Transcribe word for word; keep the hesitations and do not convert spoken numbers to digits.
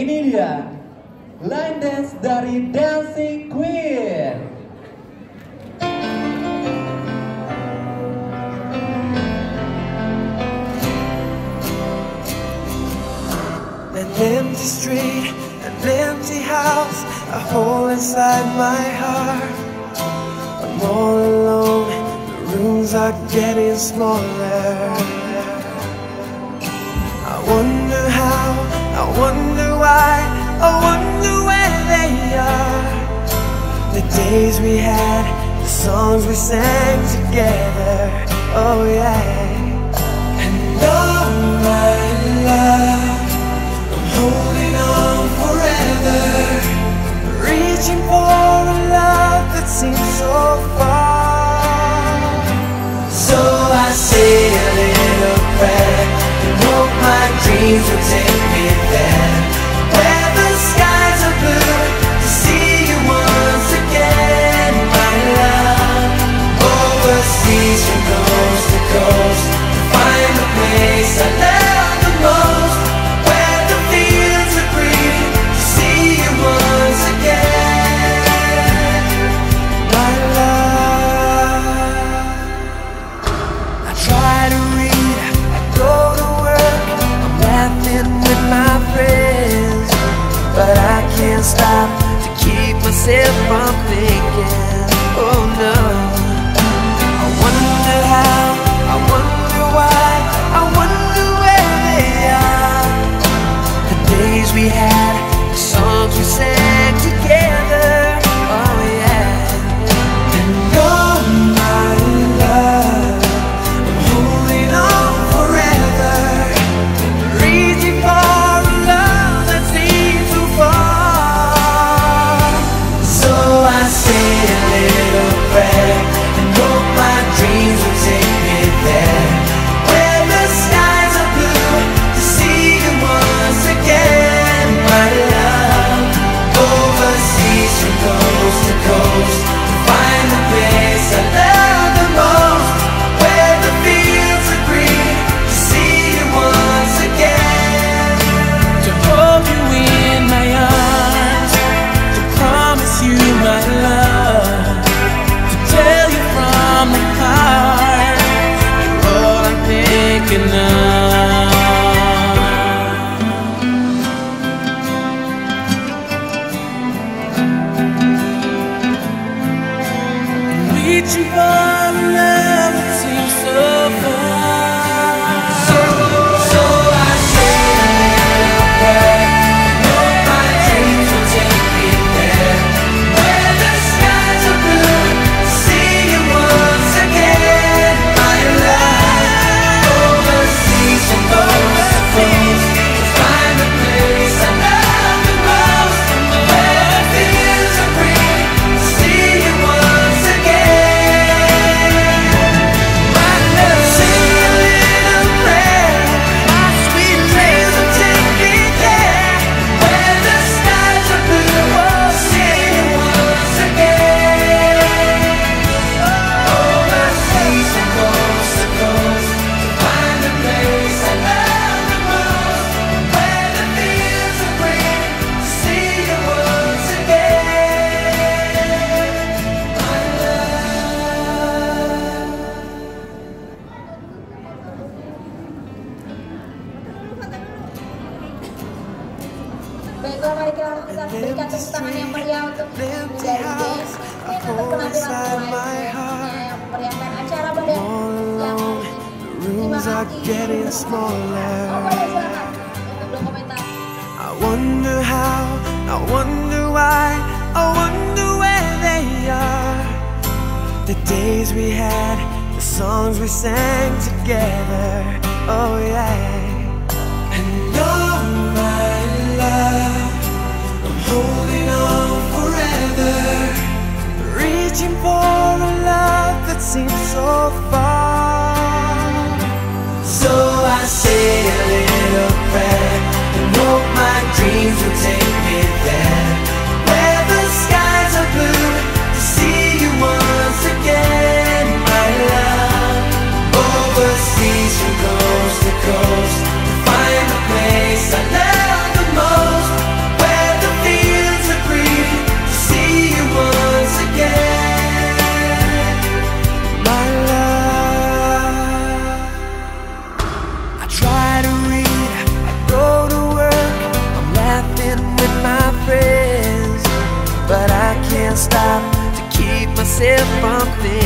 Ini dia line dance dari Dancing Queen. An empty street, an empty house, a hole inside my heart. I'm all alone, the rooms are getting smaller. I wonder how, I wonder why, I wonder where they are. The days we had, the songs we sang together, oh yeah. And oh my love, holding on forever, reaching for a love that seems so far. So I say a little prayer and hope my dreams will take me there, where the skies are blue, to see you once again, my love. Overseas from coast to coast, to find the place I love the most, where the fields are green, to see you once again, my love. I try to read, I go to work, I'm laughing with my friends, but I can't stop to keep myself from thinking, oh no. I wonder how, I wonder why, I wonder where they are. The days we had, the songs we sang together, oh yeah. And oh my love, I'm holding on forever, reaching for a love that seems too far. So I say a little prayer and hope my dreams will take me there, where the skies are blue, to see you once again, my love. Overseas from coast to coast, to find the place I love the most, where the fields are green, to see you once again, to hold you in my arms, to promise you my love, to tell you from the heart, you're all I'm thinking of. Reaching for a love that seems so far. So, so I say a little prayer, hope my dreams will take me there, where the skies are blue, to see you once again, my love. Overseas from coast to coast, to find the place I love the most, where the fields are green, to see you once again. Baiklah, mari kita berikan tepuk tangan yang meriah untuk dari Dance Queen untuk penampilan pemainnya yang memeriahkan acara pada yang lima hati. Oke, silakan untuk berkomentar. I wonder how, I wonder why, I wonder where they are. The days we had, the songs we sang together, oh yeah. And oh my love, I'm holding on forever, reaching for a love that seems so far. So I say a little prayer and hope my dreams will take me there, where the skies are blue, to see you once again, my love. Overseas from coast to coast, to find the place I love the most, can't stop to keep myself from thinking.